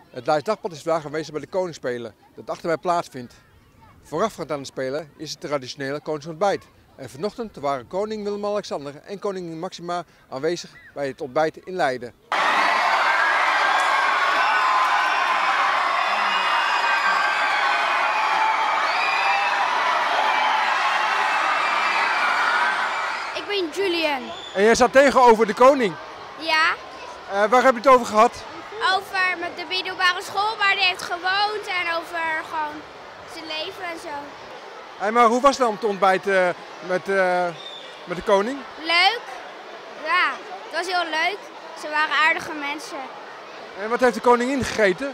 Het Leids Dagblad is vandaag aanwezig bij de Koningsspelen, dat achter mij plaatsvindt. Voorafgaand aan de Spelen is het traditionele koningsontbijt. En vanochtend waren koning Willem-Alexander en koningin Maxima aanwezig bij het ontbijt in Leiden. Ik ben Julian. En jij zat tegenover de koning. Ja, Waar heb je het over gehad? over met de middelbare school waar hij heeft gewoond en over gewoon zijn leven en zo. Maar hoe was het dan om te ontbijten met de koning? Leuk. Ja, het was heel leuk. Ze waren aardige mensen. En wat heeft de koningin gegeten?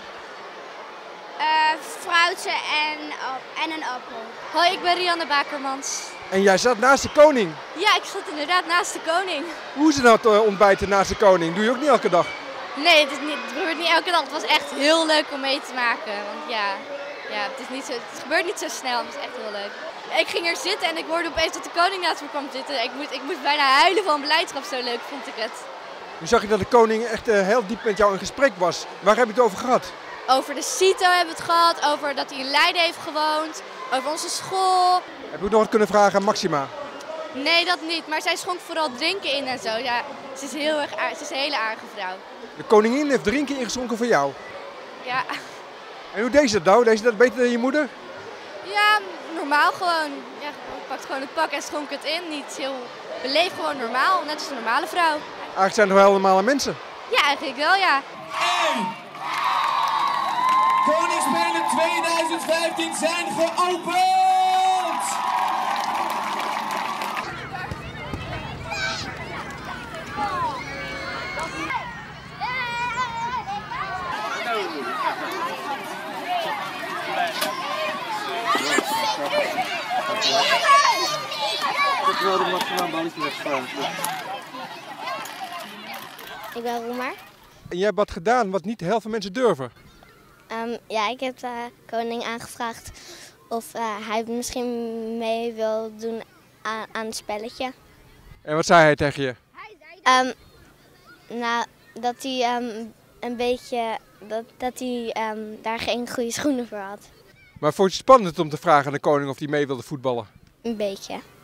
Fruitje en een appel. Hoi, ik ben Rianne Bakermans. En jij zat naast de koning. Ja, ik zat inderdaad naast de koning. Hoe is het nou te ontbijten naast de koning? Doe je ook niet elke dag? Nee, het gebeurt niet elke dag. Het was echt heel leuk om mee te maken. Want ja, het gebeurt niet zo snel. Het is echt heel leuk. Ik ging er zitten en ik hoorde opeens dat de koning naast me kwam zitten. Ik moest bijna huilen van blijdschap, zo leuk vond ik het. Nu zag je dat de koning echt heel diep met jou in gesprek was. Waar heb je het over gehad? Over de CITO hebben we het gehad, over dat hij in Leiden heeft gewoond, over onze school. Heb je ook nog wat kunnen vragen aan Maxima? Nee, dat niet. Maar zij schonk vooral drinken in en zo. Ja, ze is een hele aardige vrouw. De koningin heeft drinken ingeschonken voor jou. Ja. En hoe deed ze dat nou? Deed ze dat beter dan je moeder? Ja, normaal gewoon. Ja, ik pakte gewoon het pak en schonk het in. Niet heel beleefd, gewoon normaal. Net als een normale vrouw. Eigenlijk zijn het wel normale mensen. Ja, eigenlijk wel, ja. Koningsspelen 2015 zijn geopend! Ik ben Roemar. En jij hebt wat gedaan wat niet heel veel mensen durven. Ja, ik heb de koning aangevraagd of hij misschien mee wil doen aan het spelletje. En wat zei hij tegen je? Nou, dat hij een beetje dat hij daar geen goede schoenen voor had. Maar vond je het spannend om te vragen aan de koning of hij mee wilde voetballen? Een beetje.